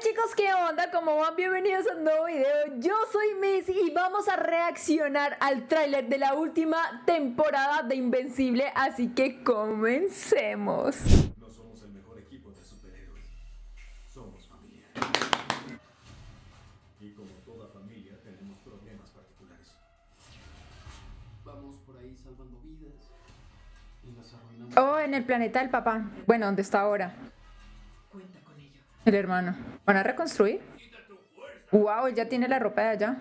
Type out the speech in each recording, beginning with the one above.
Chicos, ¿qué onda? ¿Cómo van? Bienvenidos a un nuevo video. Yo soy Miss y vamos a reaccionar al tráiler de la última temporada de Invencible, así que comencemos. No somos el mejor equipo de superhéroes. Somos familia. Y como toda familia, tenemos problemas particulares. Vamos por ahí salvando vidas y las arruinamos. Oh, en el planeta del papá. Bueno, ¿dónde está ahora? Cuenta con ello. El hermano. ¿Van a reconstruir? Wow, él ya tiene la ropa de allá.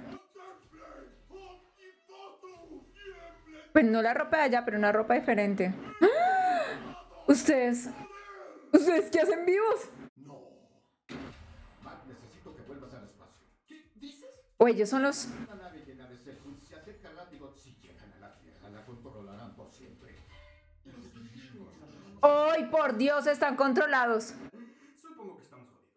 Pues no la ropa de allá, pero una ropa diferente. ¡Ah! ¿Ustedes qué hacen vivos? No. Mac, necesito que vuelvas al espacio. ¿Qué dices? O ellos son los... Una nave llena de Zergul se acerca al látigo. Si llegan a la Tierra, la controlarán por siempre. Los vigilos. ¡Ay, por Dios! Están controlados. Supongo que estamos jodidos.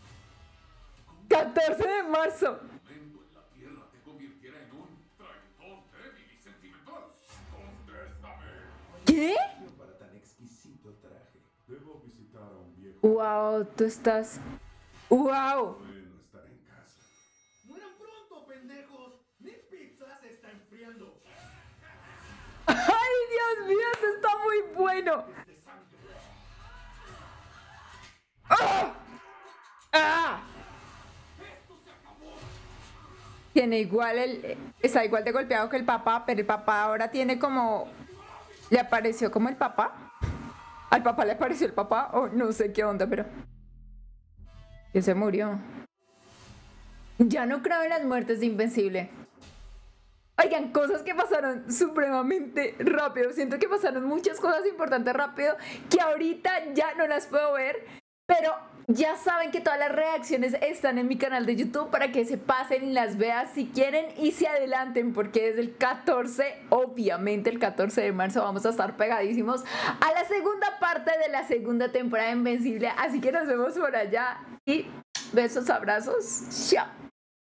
14 de marzo. En la Tierra te convirtiera en un traidor débil y sentimental. ¡Contéstame! ¿Qué? Para tan exquisito traje. Debo visitar a un viejo. Wow, tú estás... Wow. Bueno, estar en casa. ¡Mueran pronto, pendejos! ¡Mi pizza se está enfriando! ¡Ay, Dios mío! Esto está muy bueno. ¡Ah! ¡Ah! Tiene igual está igual de golpeado que el papá, pero el papá ahora tiene como... ¿Le apareció como el papá? ¿Al papá le apareció el papá? O no sé qué onda, pero... Que se murió. Ya no creo en las muertes de Invencible. Oigan, cosas que pasaron supremamente rápido. Siento que pasaron muchas cosas importantes rápido que ahorita ya no las puedo ver. Pero ya saben que todas las reacciones están en mi canal de YouTube para que se pasen y las vean si quieren y se adelanten, porque desde el 14, obviamente el 14 de marzo vamos a estar pegadísimos a la segunda parte de la segunda temporada de Invencible. Así que nos vemos por allá y besos, abrazos, chao.